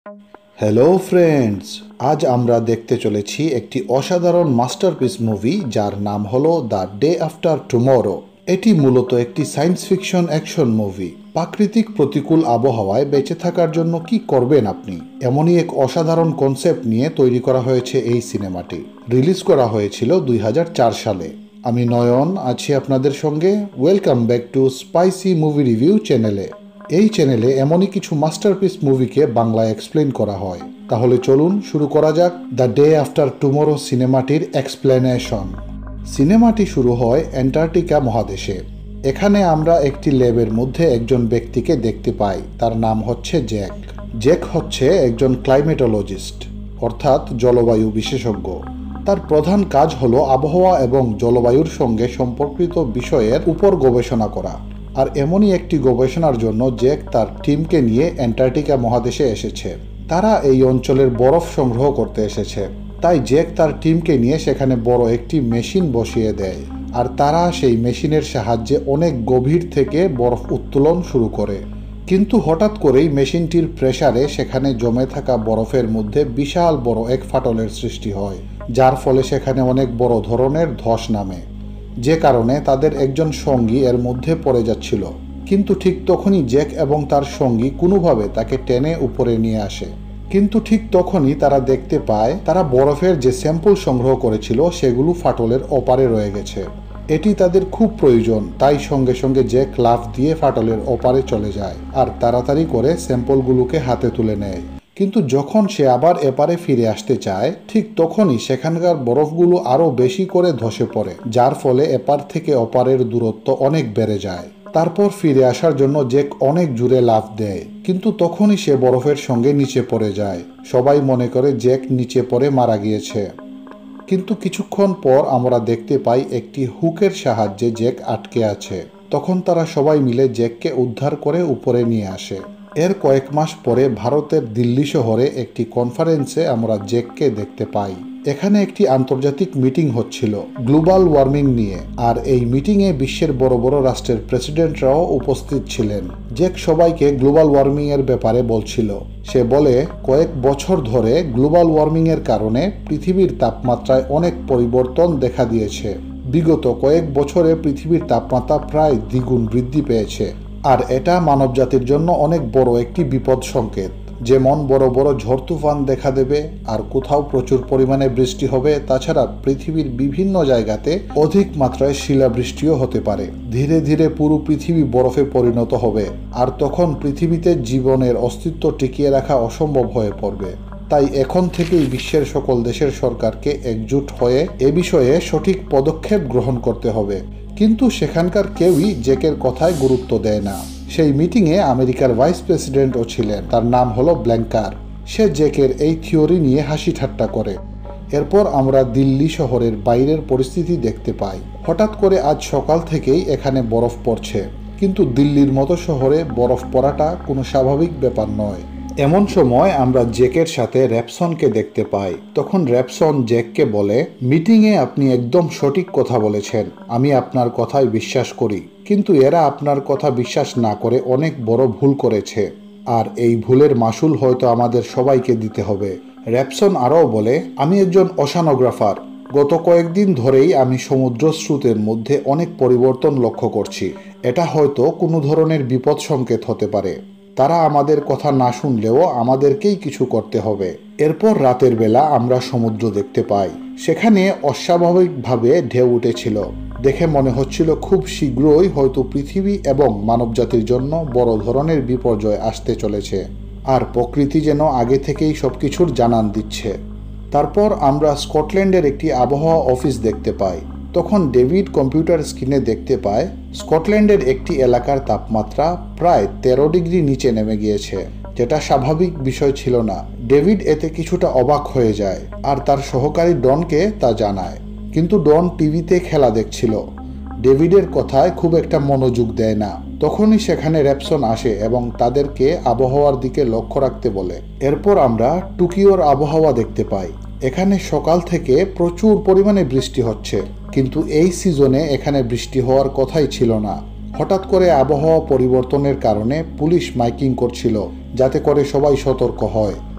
Hello friends, আজ আমরা দেখতে চলেছি একটি অসাধারণ মাস্টারপিস মুভি যার নাম হলো দ্য ডে আফটার টুমরো। এটি মূলত একটি সায়েন্স ফিকশন অ্যাকশন মুভি। প্রাকৃতিক প্রতিকূল আবহাওয়ায় বেঁচে থাকার জন্য কি করবেন আপনি, এমনই এক অসাধারণ কনসেপ্ট নিয়ে তৈরি করা হয়েছে এই সিনেমাটি। রিলিজ করা হয়েছিল 2004 সালে। আমি নয়ন আছি আপনাদের সঙ্গে। Welcome back to spicy movie review চ্যানেলে। এই চ্যানেলে এমনই কিছু মাস্টারপিস মুভিকে বাংলায় এক্সপ্লেন করা হয়। তাহলে চলুন শুরু করা যাক দ্য ডে আফটার টুমরো সিনেমাটির এক্সপ্লেনেশন। সিনেমাটি শুরু হয় অ্যান্টার্কটিকা মহাদেশে। এখানে আমরা একটি ল্যাবের মধ্যে একজন ব্যক্তিকে দেখতে পাই। তার নাম হচ্ছে জ্যাক। জ্যাক হচ্ছে একজন ক্লাইমেটোলজিস্ট, অর্থাৎ জলবায়ু বিশেষজ্ঞ। তার প্রধান কাজ হলো আবহাওয়া এবং জলবায়ুর সঙ্গে সম্পর্কিত বিষয়ের উপর গবেষণা করা। আর এমনই একটি গবেষণার জন্য জ্যাক তার টিমকে নিয়ে অ্যান্টার্কটিকা মহাদেশে এসেছে। তারা এই অঞ্চলের বরফ সংগ্রহ করতে এসেছে। তাই জ্যাক তার টিমকে নিয়ে সেখানে বড় একটি মেশিন বসিয়ে দেয়, আর তারা সেই মেশিনের সাহায্যে অনেক গভীর থেকে বরফ উত্তোলন শুরু করে। কিন্তু হঠাৎ করেই মেশিনটির প্রেসারে সেখানে জমে থাকা বরফের মধ্যে বিশাল বড় এক ফাটলের সৃষ্টি হয়, যার ফলে সেখানে অনেক বড় ধরনের ধস নামে। যে কারণে তাদের একজন সঙ্গী এর মধ্যে পড়ে যাচ্ছিল। কিন্তু ঠিক তখনই জ্যাক এবং তার সঙ্গী কোনোভাবে তাকে টেনে উপরে নিয়ে আসে। কিন্তু ঠিক তখনই তারা দেখতে পায় তারা বরফের যে স্যাম্পল সংগ্রহ করেছিল সেগুলো ফাটলের ওপারে রয়ে গেছে। এটি তাদের খুব প্রয়োজন, তাই সঙ্গে সঙ্গে জ্যাক লাফ দিয়ে ফাটলের ওপারে চলে যায় আর তাড়াতাড়ি করে স্যাম্পলগুলোকে হাতে তুলে নেয়। কিন্তু যখন সে আবার এপারে ফিরে আসতে চায়, ঠিক তখনই সেখানকার বরফগুলো আরও বেশি করে ধসে পড়ে, যার ফলে এপার থেকে ওপারের দূরত্ব অনেক বেড়ে যায়। তারপর ফিরে আসার জন্য জ্যাক অনেক জোরে লাফ দেয়, কিন্তু তখনই সে বরফের সঙ্গে নিচে পড়ে যায়। সবাই মনে করে জ্যাক নিচে পড়ে মারা গিয়েছে। কিন্তু কিছুক্ষণ পর আমরা দেখতে পাই একটি হুকের সাহায্যে জ্যাক আটকে আছে। তখন তারা সবাই মিলে জ্যাককে উদ্ধার করে উপরে নিয়ে আসে। এর কয়েক মাস পরে ভারতের দিল্লি শহরে একটি কনফারেন্সে আমরা জ্যাককে দেখতে পাই। এখানে একটি আন্তর্জাতিক মিটিং হচ্ছিল গ্লোবাল ওয়ার্মিং নিয়ে, আর এই মিটিংয়ে বিশ্বের বড় বড় রাষ্ট্রের প্রেসিডেন্টরাও উপস্থিত ছিলেন। জ্যাক সবাইকে গ্লোবাল ওয়ার্মিং এর ব্যাপারে বলছিল। সে বলে, কয়েক বছর ধরে গ্লোবাল ওয়ার্মিং এর কারণে পৃথিবীর তাপমাত্রায় অনেক পরিবর্তন দেখা দিয়েছে। বিগত কয়েক বছরে পৃথিবীর তাপমাত্রা প্রায় দ্বিগুণ বৃদ্ধি পেয়েছে, আর এটা মানবজাতির জন্য অনেক বড় একটি বিপদ সংকেত। যেমন বড় বড় ঝড় তুফান দেখা দেবে, আর কোথাও প্রচুর পরিমাণে বৃষ্টি হবে। তাছাড়া পৃথিবীর বিভিন্ন জায়গাতে অধিক মাত্রায় শিলাবৃষ্টিও হতে পারে। ধীরে ধীরে পুরো পৃথিবী বরফে পরিণত হবে, আর তখন পৃথিবীতে জীবনের অস্তিত্ব টিকিয়ে রাখা অসম্ভব হয়ে পড়বে। তাই এখন থেকেই বিশ্বের সকল দেশের সরকারকে একজোট হয়ে এ বিষয়ে সঠিক পদক্ষেপ গ্রহণ করতে হবে। কিন্তু সেখানকার কেউই জ্যাকের কথায় গুরুত্ব দেয় না। সেই মিটিংয়ে আমেরিকার ভাইস প্রেসিডেন্টও ছিলেন, তার নাম হলো ব্ল্যাঙ্কার। সে জ্যাকের এই থিওরি নিয়ে হাসি ঠাট্টা করে। এরপর আমরা দিল্লি শহরের বাইরের পরিস্থিতি দেখতে পাই। হঠাৎ করে আজ সকাল থেকেই এখানে বরফ পড়ছে, কিন্তু দিল্লির মতো শহরে বরফ পড়াটা কোনো স্বাভাবিক ব্যাপার নয়। এমন সময় আমরা জ্যাকের সাথে র্যাপসনকে দেখতে পাই। তখন র্যাপসন জ্যাককে বলে, মিটিংয়ে আপনি একদম সঠিক কথা বলেছেন, আমি আপনার কথায় বিশ্বাস করি। কিন্তু এরা আপনার কথা বিশ্বাস না করে অনেক বড় ভুল করেছে, আর এই ভুলের মাসুল হয়তো আমাদের সবাইকে দিতে হবে। র্যাপসন আরও বলে, আমি একজন ওশানোগ্রাফার। গত কয়েকদিন ধরেই আমি সমুদ্র স্রোতের মধ্যে অনেক পরিবর্তন লক্ষ্য করছি। এটা হয়তো কোনো ধরনের বিপদ সংকেত হতে পারে। তারা আমাদের কথা না শুনলেও আমাদেরকেই কিছু করতে হবে। এরপর রাতের বেলা আমরা সমুদ্র দেখতে পাই। সেখানে অস্বাভাবিকভাবে ঢেউ উঠেছিল। দেখে মনে হচ্ছিল খুব শীঘ্রই হয়তো পৃথিবী এবং মানবজাতির জন্য বড় ধরনের বিপর্যয় আসতে চলেছে, আর প্রকৃতি যেন আগে থেকেই সবকিছুর জানান দিচ্ছে। তারপর আমরা স্কটল্যান্ডের একটি আবহাওয়া অফিস দেখতে পাই। তখন ডেভিড কম্পিউটার স্ক্রিনে দেখতে পায় স্কটল্যান্ডের একটি এলাকার তাপমাত্রা প্রায় 13 ডিগ্রি নিচে নেমে গিয়েছে, যেটা স্বাভাবিক বিষয় ছিল না। ডেভিড এতে কিছুটা অবাক হয়ে যায়, আর তার সহকারী ডনকে তা জানায়। কিন্তু ডন টিভিতে খেলা দেখছিল, ডেভিডের কথায় খুব একটা মনোযোগ দেয় না। তখনই সেখানে র্যাপসন আসে এবং তাদেরকে আবহাওয়ার দিকে লক্ষ্য রাখতে বলে। এরপর আমরা টোকিওর আবহাওয়া দেখতে পাই। এখানে সকাল থেকে প্রচুর পরিমাণে বৃষ্টি হচ্ছে, কিন্তু এই সিজনে এখানে বৃষ্টি হওয়ার কথাই ছিল না। হঠাৎ করে আবহাওয়া পরিবর্তনের কারণে পুলিশ মাইকিং করছিল, যাতে করে সবাই সতর্ক হয়।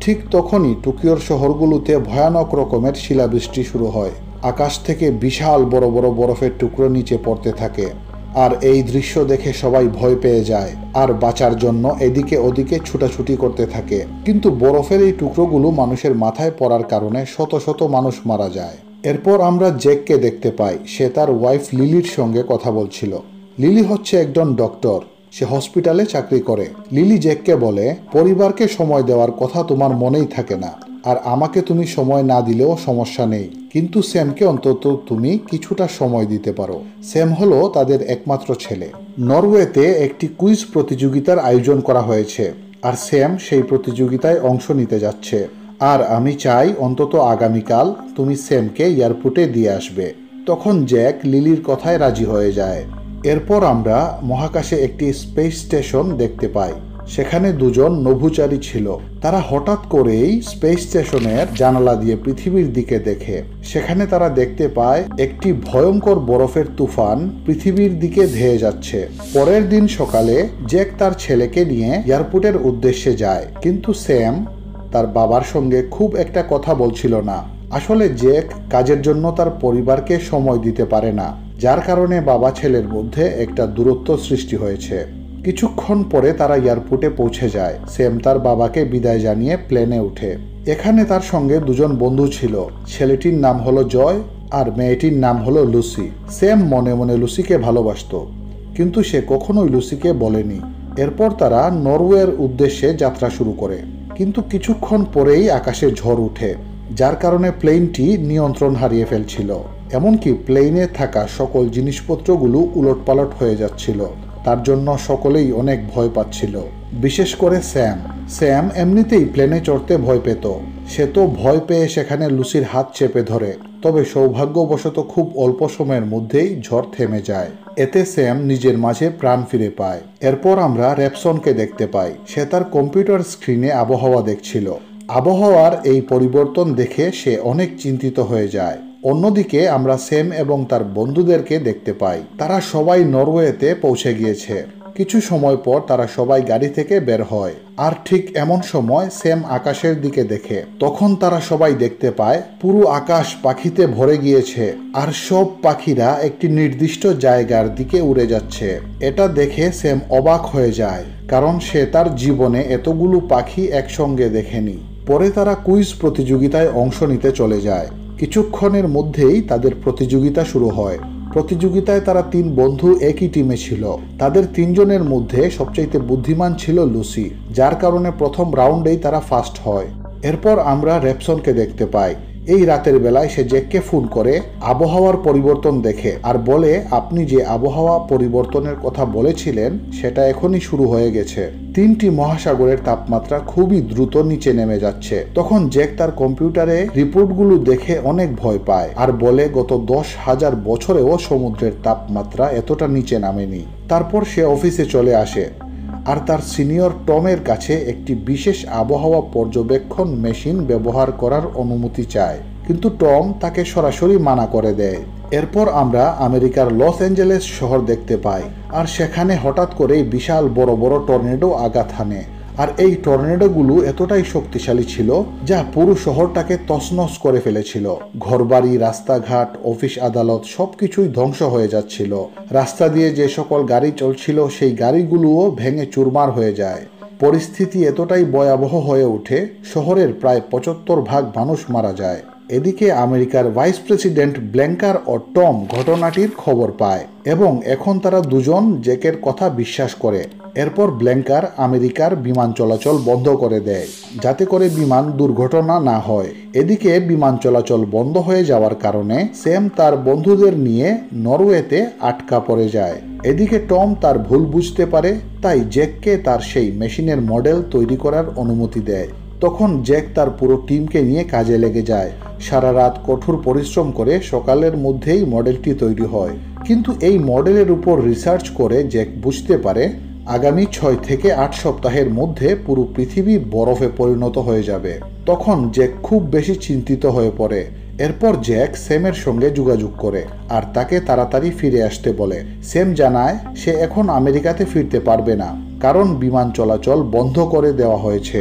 ঠিক তখনই টোকিওর শহরগুলোতে ভয়ানক রকমের শিলাবৃষ্টি শুরু হয়। আকাশ থেকে বিশাল বড় বড় বরফের টুকরো নিচে পড়তে থাকে। আর এই দৃশ্য দেখে সবাই ভয় পেয়ে যায় আর বাঁচার জন্য এদিকে ওদিকে ছুটাছুটি করতে থাকে। কিন্তু বরফের এই টুকরোগুলো মানুষের মাথায় পড়ার কারণে শত শত মানুষ মারা যায়। এরপর আমরা জ্যাককে দেখতে পাই। সে তার ওয়াইফ লিলির সঙ্গে কথা বলছিল। লিলি হচ্ছে একজন ডক্টর, সে হসপিটালে চাকরি করে। লিলি জ্যাককে বলে, পরিবারকে সময় দেওয়ার কথা তোমার মনেই থাকে না, আর আমাকে তুমি সময় না দিলেও সমস্যা নেই, কিন্তু স্যামকে অন্তত তুমি কিছুটা সময় দিতে পারো। স্যাম হলো তাদের একমাত্র ছেলে। নরওয়েতে একটি কুইজ প্রতিযোগিতার আয়োজন করা হয়েছে, আর স্যাম সেই প্রতিযোগিতায় অংশ নিতে যাচ্ছে। আর আমি চাই অন্তত আগামীকাল তুমি স্যামকে এয়ারপোর্টে দিয়ে আসবে। তখন জ্যাক লিলির কথায় রাজি হয়ে যায়। এরপর আমরা মহাকাশে একটি স্পেস স্টেশন দেখতে পাই। সেখানে দুজন নভোচারী ছিল। তারা হঠাৎ করেই স্পেস স্টেশনের জানালা দিয়ে পৃথিবীর দিকে দেখে। সেখানে তারা দেখতে পায় একটি ভয়ঙ্কর বরফের তুফান পৃথিবীর দিকে ধেয়ে যাচ্ছে। পরের দিন সকালে জ্যাক তার ছেলেকে নিয়ে এয়ারপোর্টের উদ্দেশ্যে যায়, কিন্তু স্যাম তার বাবার সঙ্গে খুব একটা কথা বলছিল না। আসলে জ্যাক কাজের জন্য তার পরিবারকে সময় দিতে পারে না, যার কারণে বাবা ছেলের মধ্যে একটা দূরত্ব সৃষ্টি হয়েছে। কিছুক্ষণ পরে তারা এয়ারপোর্টে পৌঁছে যায়। স্যাম তার বাবাকে বিদায় জানিয়ে প্লেনে উঠে। এখানে তার সঙ্গে দুজন বন্ধু ছিল। ছেলেটির নাম হলো জয় আর মেয়েটির নাম হলো লুসি। স্যাম মনে মনে লুসিকে ভালোবাসত, কিন্তু সে কখনোই লুসিকে বলেনি। এরপর তারা নরওয়ের উদ্দেশ্যে যাত্রা শুরু করে, কিন্তু কিছুক্ষণ পরেই আকাশে ঝড় উঠে, যার কারণে প্লেনটি নিয়ন্ত্রণ হারিয়ে ফেলছিল। এমনকি প্লেনে থাকা সকল জিনিসপত্রগুলো উলটপালট হয়ে যাচ্ছিল। তার জন্য সকলেই অনেক ভয় পাচ্ছিল, বিশেষ করে স্যাম। স্যাম এমনিতেই প্লেনে চড়তে ভয় পেত। সে তো ভয় পেয়ে সেখানে লুসির হাত চেপে ধরে। তবে সৌভাগ্যবশত খুব অল্প সময়ের মধ্যেই ঝড় থেমে যায়। এতে স্যাম নিজের মাঝে প্রাণ ফিরে পায়। এরপর আমরা র্যাপসনকে দেখতে পাই। সে তার কম্পিউটার স্ক্রিনে আবহাওয়া দেখছিল। আবহাওয়ার এই পরিবর্তন দেখে সে অনেক চিন্তিত হয়ে যায়। অন্যদিকে আমরা স্যাম এবং তার বন্ধুদেরকে দেখতে পাই। তারা সবাই নরওয়েতে পৌঁছে গিয়েছে। কিছু সময় পর তারা সবাই গাড়ি থেকে বের হয়। আর ঠিক এমন সময় স্যাম আকাশের দিকে দেখে। তখন তারা সবাই দেখতে পায় পুরো আকাশ পাখিতে ভরে গিয়েছে, আর সব পাখিরা একটি নির্দিষ্ট জায়গার দিকে উড়ে যাচ্ছে। এটা দেখে স্যাম অবাক হয়ে যায়, কারণ সে তার জীবনে এতগুলো পাখি একসঙ্গে দেখেনি। পরে তারা কুইজ প্রতিযোগিতায় অংশ নিতে চলে যায়। কিছুক্ষণের মধ্যেই তাদের প্রতিযোগিতা শুরু হয়। প্রতিযোগিতায় তারা 3 বন্ধু একই টিমে ছিল। তাদের 3 জনের মধ্যে সবচাইতে বুদ্ধিমান ছিল লুসি, যার কারণে প্রথম রাউন্ডেই তারা ফার্স্ট হয়। এরপর আমরা র্যাপসনকে দেখতে পাই। এই রাতের বেলায় সে জ্যাককে ফোন করে আবহাওয়ার পরিবর্তন দেখে আর বলে, আপনি যে আবহাওয়া পরিবর্তনের কথা বলেছিলেন সেটা এখনই শুরু হয়ে গেছে। 3টি মহাসাগরের তাপমাত্রা খুবই দ্রুত নিচে নেমে যাচ্ছে। তখন জ্যাক তার কম্পিউটারে রিপোর্টগুলো দেখে অনেক ভয় পায় আর বলে, গত 10,000 বছরেও সমুদ্রের তাপমাত্রা এতটা নিচে নামেনি। তারপর সে অফিসে চলে আসে আর তার সিনিয়র টমের কাছে একটি বিশেষ আবহাওয়া পর্যবেক্ষণ মেশিন ব্যবহার করার অনুমতি চায়, কিন্তু টম তাকে সরাসরি মানা করে দেয়। এরপর আমরা আমেরিকার লস অ্যাঞ্জেলেস শহর দেখতে পাই, আর সেখানে হঠাৎ করেই বিশাল বড় বড় টর্নেডো আঘাত হানে। আর এই টর্নেডোগুলো এতটাই শক্তিশালী ছিল যা পুরো শহরটাকে তছনছ করে ফেলেছিল। ঘরবাড়ি, রাস্তাঘাট, অফিস আদালত সবকিছুই ধ্বংস হয়ে যাচ্ছিল। রাস্তা দিয়ে যে সকল গাড়ি চলছিল সেই গাড়িগুলোও ভেঙে চুরমার হয়ে যায়। পরিস্থিতি এতটাই ভয়াবহ হয়ে ওঠে, শহরের প্রায় 75% মানুষ মারা যায়। এদিকে আমেরিকার ভাইস প্রেসিডেন্ট ব্ল্যাঙ্কার ও টম ঘটনাটির খবর পায় এবং এখন তারা দুজন জ্যাকের কথা বিশ্বাস করে। এরপর ব্ল্যাঙ্কার আমেরিকার বিমান চলাচল বন্ধ করে দেয়, যাতে করে বিমান দুর্ঘটনা না হয়। এদিকে বিমান চলাচল বন্ধ হয়ে যাওয়ার কারণে স্যাম তার বন্ধুদের নিয়ে নরওয়েতে আটকা পড়ে যায়। এদিকে টম তার ভুল বুঝতে পারে, তাই জ্যাককে তার সেই মেশিনের মডেল তৈরি করার অনুমতি দেয়। তখন জ্যাক তার পুরো টিমকে নিয়ে কাজে লেগে যায়। সারা রাত কঠোর পরিশ্রম করে সকালের মধ্যেই মডেলটি তৈরি হয়। কিন্তু এই মডেলের উপর রিসার্চ করে জ্যাক বুঝতে পারে আগামী 6 থেকে 8 সপ্তাহের মধ্যে পুরো পৃথিবী বরফে পরিণত হয়ে যাবে। তখন জ্যাক খুব বেশি চিন্তিত হয়ে পড়ে। এরপর জ্যাক স্যামের সঙ্গে যোগাযোগ করে আর তাকে তাড়াতাড়ি ফিরে আসতে বলে। স্যাম জানায় সে এখন আমেরিকাতে ফিরতে পারবে না, কারণ বিমান চলাচল বন্ধ করে দেওয়া হয়েছে।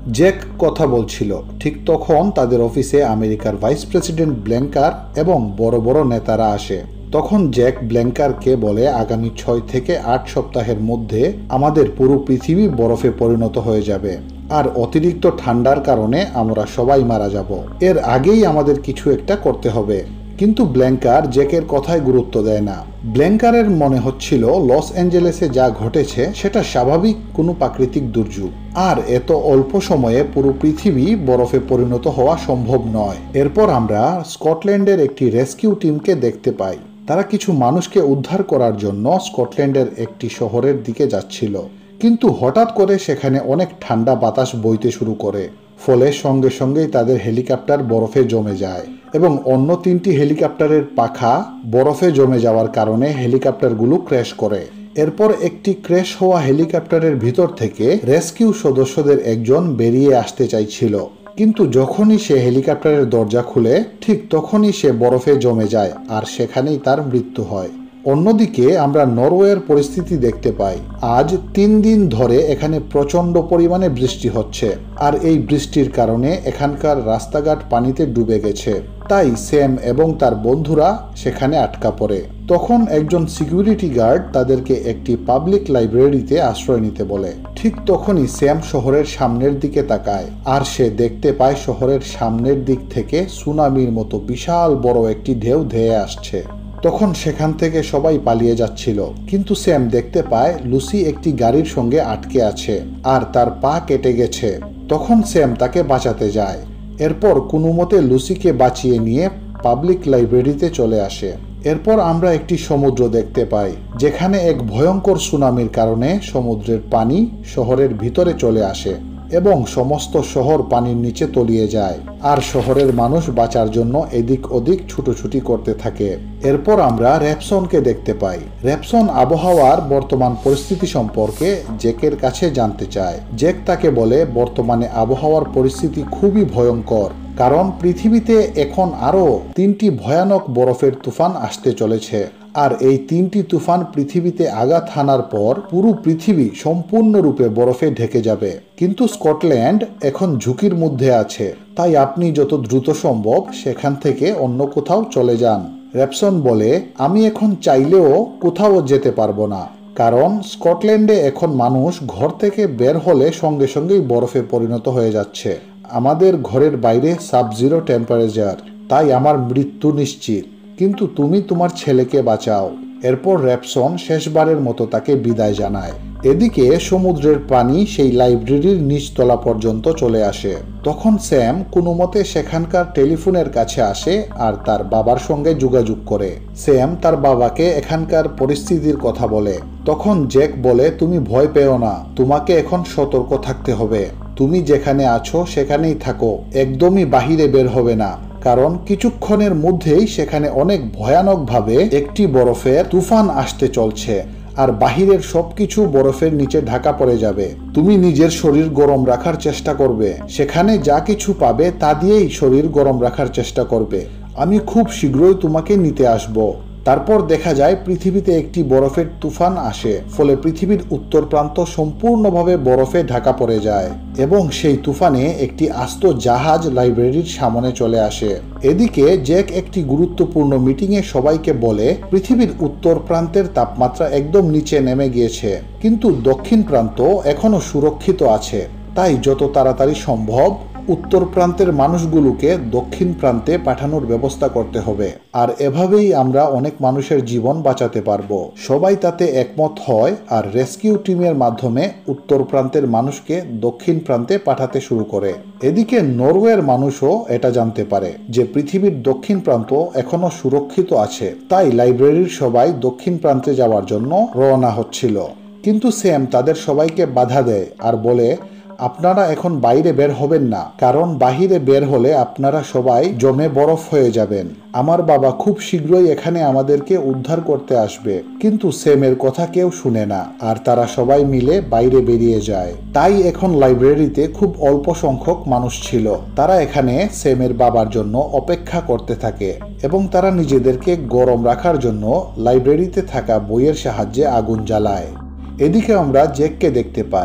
জ্যাক কথা বলছিল, ঠিক তখন তাদের অফিসে আমেরিকার ভাইস প্রেসিডেন্ট ব্ল্যাঙ্কার এবং বড় বড় নেতারা আসে। তখন জ্যাক ব্ল্যাঙ্কারকে বলে, আগামী 6 থেকে 8 সপ্তাহের মধ্যে আমাদের পুরো পৃথিবী বরফে পরিণত হয়ে যাবে, আর অতিরিক্ত ঠান্ডার কারণে আমরা সবাই মারা যাব। এর আগেই আমাদের কিছু একটা করতে হবে। কিন্তু ব্ল্যাঙ্কার জ্যাকের কথায় গুরুত্ব দেয় না। ব্ল্যাঙ্কারের মনে হচ্ছিল লস অ্যাঞ্জেলেসে যা ঘটেছে সেটা স্বাভাবিক কোনো প্রাকৃতিক দুর্যোগ, আর এত অল্প সময়ে পুরো পৃথিবী বরফে পরিণত হওয়া সম্ভব নয়। এরপর আমরা স্কটল্যান্ডের একটি রেস্কিউ টিমকে দেখতে পাই। তারা কিছু মানুষকে উদ্ধার করার জন্য স্কটল্যান্ডের একটি শহরের দিকে যাচ্ছিল, কিন্তু হঠাৎ করে সেখানে অনেক ঠান্ডা বাতাস বইতে শুরু করে, ফলে সঙ্গে সঙ্গেই তাদের হেলিকপ্টার বরফে জমে যায় এবং অন্য 3টি হেলিকপ্টারের পাখা বরফে জমে যাওয়ার কারণে হেলিকপ্টারগুলো ক্র্যাশ করে। এরপর একটি ক্র্যাশ হওয়া হেলিকপ্টারের ভিতর থেকে রেস্কিউ সদস্যদের একজন বেরিয়ে আসতে চাইছিল, কিন্তু যখনই সে হেলিকপ্টারের দরজা খুলে ঠিক তখনই সে বরফে জমে যায় আর সেখানেই তার মৃত্যু হয়। অন্যদিকে আমরা নরওয়ের পরিস্থিতি দেখতে পাই। আজ 3 দিন ধরে এখানে প্রচণ্ড পরিমাণে বৃষ্টি হচ্ছে, আর এই বৃষ্টির কারণে এখানকার রাস্তাঘাট পানিতে ডুবে গেছে। তাই স্যাম এবং তার বন্ধুরা সেখানে আটকা পড়ে। তখন একজন সিকিউরিটি গার্ড তাদেরকে একটি পাবলিক লাইব্রেরিতে আশ্রয় নিতে বলে। ঠিক তখনই স্যাম শহরের সামনের দিকে তাকায়, আর সে দেখতে পায় শহরের সামনের দিক থেকে সুনামির মতো বিশাল বড় একটি ঢেউ ধেয়ে আসছে। তখন সেখান থেকে সবাই পালিয়ে যাচ্ছিল, কিন্তু স্যাম দেখতে পায় লুসি একটি গাড়ির সঙ্গে আটকে আছে আর তার পা কেটে গেছে। তখন স্যাম তাকে বাঁচাতে যায়। এরপর কোনো মতে লুসিকে বাঁচিয়ে নিয়ে পাবলিক লাইব্রেরিতে চলে আসে। এরপর আমরা একটি সমুদ্র দেখতে পাই, যেখানে এক ভয়ঙ্কর সুনামির কারণে সমুদ্রের পানি শহরের ভিতরে চলে আসে এবং সমস্ত শহর পানির নিচে তলিয়ে যায়, আর শহরের মানুষ বাঁচার জন্য এদিক ওদিক ছুটোছুটি করতে থাকে। এরপর আমরা র্যাপসনকে দেখতে পাই। র্যাপসন আবহাওয়ার বর্তমান পরিস্থিতি সম্পর্কে জ্যাকের কাছে জানতে চায়। জ্যাক তাকে বলে, বর্তমানে আবহাওয়ার পরিস্থিতি খুবই ভয়ঙ্কর, কারণ পৃথিবীতে এখন আরও 3টি ভয়ানক বরফের তুফান আসতে চলেছে, আর এই 3টি তুফান পৃথিবীতে আঘাত হানার পর পুরো পৃথিবী সম্পূর্ণরূপে বরফে ঢেকে যাবে। কিন্তু স্কটল্যান্ড এখন ঝুঁকির মধ্যে আছে, তাই আপনি যত দ্রুত সম্ভব সেখান থেকে অন্য কোথাও চলে যান। র্যাপসন বলে, আমি এখন চাইলেও কোথাও যেতে পারবো না, কারণ স্কটল্যান্ডে এখন মানুষ ঘর থেকে বের হলে সঙ্গে সঙ্গেই বরফে পরিণত হয়ে যাচ্ছে। আমাদের ঘরের বাইরে সাব-জিরো টেম্পারেচার, তাই আমার মৃত্যু নিশ্চিত, কিন্তু তুমি তোমার ছেলেকে বাঁচাও। এরপর র্যাপসন শেষবারের মতো তাকে বিদায় জানায়। এদিকে সমুদ্রের পানি সেই লাইব্রেরির নিচতলা পর্যন্ত চলে আসে। তখন স্যাম কোনো মতে সেখানকার টেলিফোনের কাছে আসে আর তার বাবার সঙ্গে যোগাযোগ করে। স্যাম তার বাবাকে এখানকার পরিস্থিতির কথা বলে। তখন জ্যাক বলে, তুমি ভয় পেও না, তোমাকে এখন সতর্ক থাকতে হবে। তুমি যেখানে আছো সেখানেই থাকো, একদমই বাহিরে বের হবে না, কারণ কিছুক্ষণের মধ্যেই সেখানে অনেক ভয়ানকভাবে একটি বরফের তুফান আসতে চলছে, আর বাহিরের সবকিছু বরফের নিচে ঢাকা পড়ে যাবে। তুমি নিজের শরীর গরম রাখার চেষ্টা করবে, সেখানে যা কিছু পাবে তা দিয়েই শরীর গরম রাখার চেষ্টা করবে। আমি খুব শীঘ্রই তোমাকে নিতে আসব। তারপর দেখা যায় পৃথিবীতে একটি বরফের তুফান আসে, ফলে পৃথিবীর উত্তর প্রান্ত সম্পূর্ণভাবে বরফে ঢাকা পড়ে যায় এবং সেই তুফানে একটি আস্ত জাহাজ লাইব্রেরির সামনে চলে আসে। এদিকে জ্যাক একটি গুরুত্বপূর্ণ মিটিংয়ে সবাইকে বলে, পৃথিবীর উত্তর প্রান্তের তাপমাত্রা একদম নিচে নেমে গিয়েছে, কিন্তু দক্ষিণ প্রান্ত এখনো সুরক্ষিত আছে, তাই যত তাড়াতাড়ি সম্ভব উত্তর প্রান্তের মানুষগুলোকে দক্ষিণ প্রান্তে পাঠানোর ব্যবস্থা করতে হবে, আর এভাবেই আমরা অনেক মানুষের জীবন বাঁচাতে পারবো। সবাই তাতে একমত হয়, আর রেস্কিউ টিমের মাধ্যমে উত্তর প্রান্তের মানুষকে দক্ষিণ প্রান্তে পাঠাতে শুরু করে। এদিকে নরওয়ের মানুষও এটা জানতে পারে যে পৃথিবীর দক্ষিণ প্রান্ত এখনো সুরক্ষিত আছে, তাই লাইব্রেরির সবাই দক্ষিণ প্রান্তে যাওয়ার জন্য রওনা হচ্ছিল। কিন্তু স্যাম তাদের সবাইকে বাধা দেয় আর বলে, আপনারা এখন বাইরে বের হবেন না, কারণ বাহিরে বের হলে আপনারা সবাই জমে বরফ হয়ে যাবেন। আমার বাবা খুব শীঘ্রই এখানে আমাদেরকে উদ্ধার করতে আসবে। কিন্তু স্যামের কথা কেউ শুনে না, আর তারা সবাই মিলে বাইরে বেরিয়ে যায়। তাই এখন লাইব্রেরিতে খুব অল্প সংখ্যক মানুষ ছিল। তারা এখানে স্যামের বাবার জন্য অপেক্ষা করতে থাকে এবং তারা নিজেদেরকে গরম রাখার জন্য লাইব্রেরিতে থাকা বইয়ের সাহায্যে আগুন জ্বালায়। এদিকে আমরা জ্যাককে দেখতে পাই।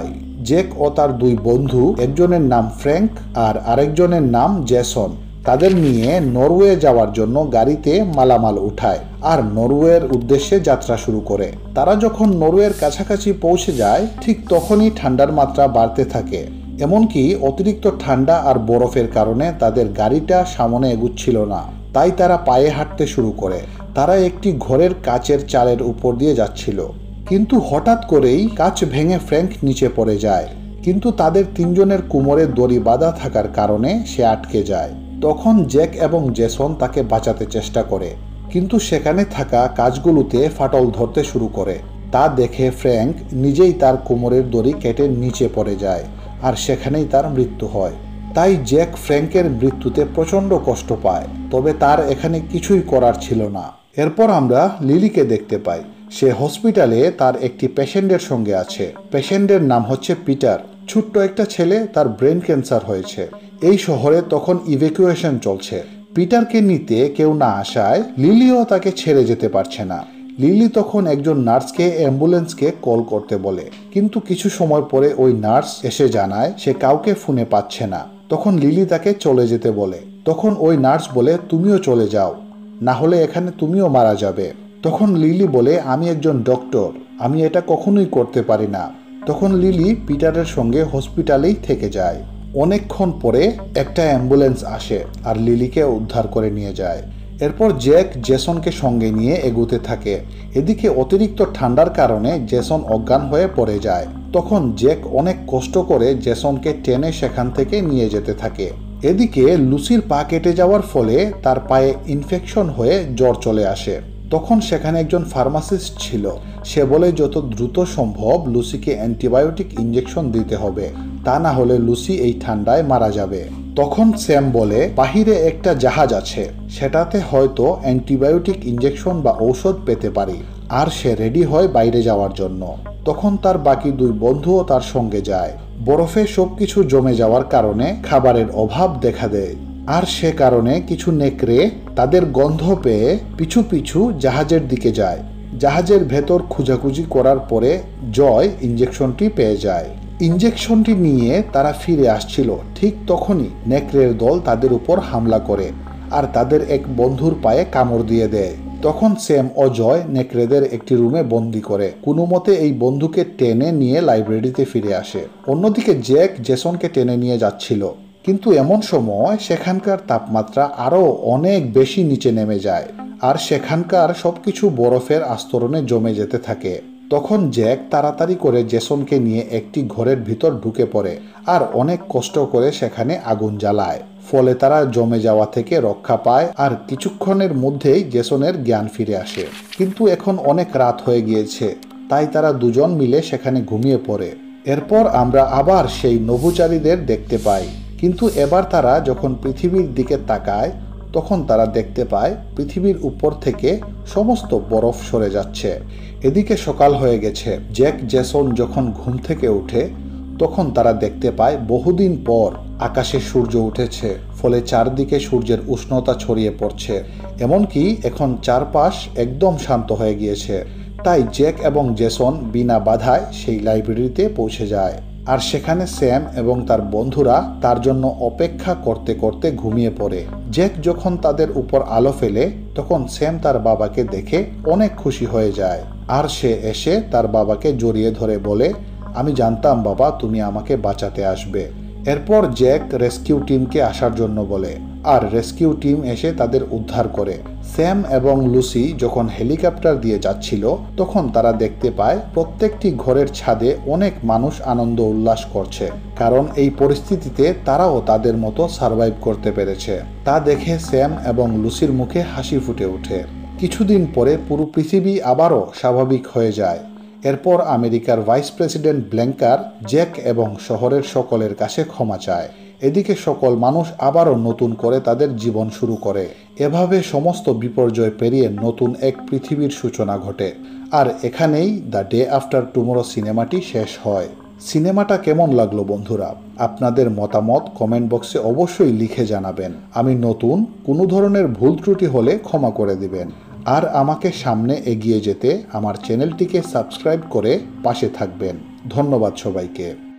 জ্যাক ও তার দুই বন্ধু, একজনের নাম ফ্র্যাঙ্ক আর আরেকজনের নাম জেসন, তাদের নিয়ে নরওয়ে যাওয়ার জন্য গাড়িতে মালামাল উঠায় আর নরওয়ের উদ্দেশ্যে যাত্রা শুরু করে। তারা যখন নরওয়ের কাছাকাছি পৌঁছে যায় ঠিক তখনই ঠান্ডার মাত্রা বাড়তে থাকে। এমনকি অতিরিক্ত ঠান্ডা আর বরফের কারণে তাদের গাড়িটা সামনে এগুচ্ছিল না, তাই তারা পায়ে হাঁটতে শুরু করে। তারা একটি ঘরের কাচের চালের উপর দিয়ে যাচ্ছিল, কিন্তু হঠাৎ করেই কাচ ভেঙে ফ্র্যাঙ্ক নিচে পড়ে যায়। কিন্তু তাদের তিনজনের কোমরে দড়ি বাঁধা থাকার কারণে সে আটকে যায়। তখন জ্যাক এবং জেসন তাকে বাঁচাতে চেষ্টা করে, কিন্তু সেখানে থাকা কাচগুলোতে ফাটল ধরতে শুরু করে। তা দেখে ফ্র্যাঙ্ক নিজেই তার কোমরের দড়ি কেটে নিচে পড়ে যায় আর সেখানেই তার মৃত্যু হয়। তাই জ্যাক ফ্র্যাঙ্কের মৃত্যুতে প্রচণ্ড কষ্ট পায়, তবে তার এখানে কিছুই করার ছিল না। এরপর আমরা লিলিকে দেখতে পাই। সে হসপিটালে তার একটি পেশেন্টের সঙ্গে আছে। পেশেন্টের নাম হচ্ছে পিটার। ছোট্ট একটা ছেলে, তার ব্রেন ক্যান্সার হয়েছে। এই শহরে তখন ইভ্যাকুয়েশন চলছে। পিটারকে নিতে কেউ না আসায় লিলিও তাকে ছেড়ে যেতে পারছে না। লিলি তখন একজন নার্সকে অ্যাম্বুলেন্সকে কল করতে বলে, কিন্তু কিছু সময় পরে ওই নার্স এসে জানায় সে কাউকে ফোনে পাচ্ছে না। তখন লিলি তাকে চলে যেতে বলে। তখন ওই নার্স বলে, তুমিও চলে যাও, না হলে এখানে তুমিও মারা যাবে। তখন লিলি বলে, আমি একজন ডক্টর, আমি এটা কখনোই করতে পারি না। তখন লিলি পিটারের সঙ্গে হসপিটালেই থেকে যায়। অনেকক্ষণ পরে একটা অ্যাম্বুলেন্স আসে আর লিলিকে উদ্ধার করে নিয়ে যায়। এরপর জ্যাক জেসনকে সঙ্গে নিয়ে এগোতে থাকে। এদিকে অতিরিক্ত ঠান্ডার কারণে জেসন অজ্ঞান হয়ে পড়ে যায়। তখন জ্যাক অনেক কষ্ট করে জেসনকে টেনে সেখান থেকে নিয়ে যেতে থাকে। এদিকে লুসির পা কেটে যাওয়ার ফলে তার পায়ে ইনফেকশন হয়ে জ্বর চলে আসে। তখন সেখানে একজন ফার্মাসিস্ট ছিল। সে বলে যত দ্রুত সম্ভব লুসিকে অ্যান্টিবায়োটিক ইঞ্জেকশন দিতে হবে, তা না হলে লুসি এই ঠান্ডায় মারা যাবে। তখন স্যাম বলে, বাহিরে একটা জাহাজ আছে, সেটাতে হয়তো অ্যান্টিবায়োটিক ইঞ্জেকশন বা ঔষধ পেতে পারি। আর সে রেডি হয় বাইরে যাওয়ার জন্য। তখন তার বাকি দুই বন্ধুও তার সঙ্গে যায়। বরফে সবকিছু জমে যাওয়ার কারণে খাবারের অভাব দেখা দেয়, আর সে কারণে কিছু নেকড়ে তাদের গন্ধ পেয়ে পিছু পিছু জাহাজের দিকে যায়। জাহাজের ভেতর খোঁজাখুঁজি করার পরে জয় ইঞ্জেকশনটি পেয়ে যায়। ইঞ্জেকশনটি নিয়ে তারা ফিরে আসছিল, ঠিক তখনই নেকড়ের দল তাদের উপর হামলা করে আর তাদের এক বন্ধুর পায়ে কামড় দিয়ে দেয়। তখন স্যাম ও জয় নেকড়েদের একটি রুমে বন্দি করে কোনো মতে এই বন্ধুকে টেনে নিয়ে লাইব্রেরিতে ফিরে আসে। অন্যদিকে জ্যাক জেসনকে টেনে নিয়ে যাচ্ছিল, কিন্তু এমন সময় সেখানকার তাপমাত্রা আরও অনেক বেশি নিচে নেমে যায় আর সেখানকার সবকিছু বরফের আস্তরণে জমে যেতে থাকে। তখন জ্যাক তাড়াতাড়ি করে জেসনকে নিয়ে একটি ঘরের ভিতর ঢুকে পড়ে আর অনেক কষ্ট করে সেখানে আগুন জ্বালায়। ফলে তারা জমে যাওয়া থেকে রক্ষা পায় আর কিছুক্ষণের মধ্যেই জেসনের জ্ঞান ফিরে আসে। কিন্তু এখন অনেক রাত হয়ে গিয়েছে, তাই তারা দুজন মিলে সেখানে ঘুমিয়ে পড়ে। এরপর আমরা আবার সেই নভোচারীদের দেখতে পাই, কিন্তু এবার তারা যখন পৃথিবীর দিকে তাকায় তখন তারা দেখতে পায় পৃথিবীর উপর থেকে সমস্ত বরফ সরে যাচ্ছে। এদিকে সকাল হয়ে গেছে। জ্যাক জেসন যখন ঘুম থেকে ওঠে তখন তারা দেখতে পায় বহুদিন পর আকাশে সূর্য উঠেছে, ফলে চারদিকে সূর্যের উষ্ণতা ছড়িয়ে পড়ছে। এমনকি এখন চারপাশ একদম শান্ত হয়ে গিয়েছে। তাই জ্যাক এবং জেসন বিনা বাধায় সেই লাইব্রেরিতে পৌঁছে যায় আর সেখানে স্যাম এবং তার বন্ধুরা তার জন্য অপেক্ষা করতে করতে ঘুমিয়ে পড়ে। জ্যাক যখন তাদের উপর আলো ফেলে তখন স্যাম তার বাবাকে দেখে অনেক খুশি হয়ে যায় আর সে এসে তার বাবাকে জড়িয়ে ধরে বলে, আমি জানতাম বাবা তুমি আমাকে বাঁচাতে আসবে। এরপর জ্যাক রেস্কিউ টিমকে আসার জন্য বলে আর রেস্কিউ টিম এসে তাদের উদ্ধার করে। স্যাম এবং লুসি যখন হেলিকপ্টার দিয়ে যাচ্ছিল তখন তারা দেখতে পায় প্রত্যেকটি ঘরের ছাদে অনেক মানুষ আনন্দ উল্লাস করছে, কারণ এই পরিস্থিতিতে তারাও তাদের মতো সার্ভাইভ করতে পেরেছে। তা দেখে স্যাম এবং লুসির মুখে হাসি ফুটে ওঠে। কিছুদিন পরে পুরো পৃথিবী আবারও স্বাভাবিক হয়ে যায়। এরপর আমেরিকার ভাইস প্রেসিডেন্ট ব্ল্যাঙ্কার জ্যাক এবং শহরের সকলের কাছে ক্ষমা চায়। এদিকে সকল মানুষ আবারও নতুন করে তাদের জীবন শুরু করে। এভাবে সমস্ত বিপর্যয় পেরিয়ে নতুন এক পৃথিবীর সূচনা ঘটে। আর এখানেই দ্য ডে আফটার টুমরো সিনেমাটি শেষ হয়। সিনেমাটা কেমন লাগলো বন্ধুরা? আপনাদের মতামত কমেন্ট বক্সে অবশ্যই লিখে জানাবেন। আমি নতুন, কোনো ধরনের ভুল ত্রুটি হলে ক্ষমা করে দিবেন। আর আমাকে সামনে এগিয়ে যেতে আমার চ্যানেলটিকে সাবস্ক্রাইব করে পাশে থাকবেন। ধন্যবাদ সবাইকে।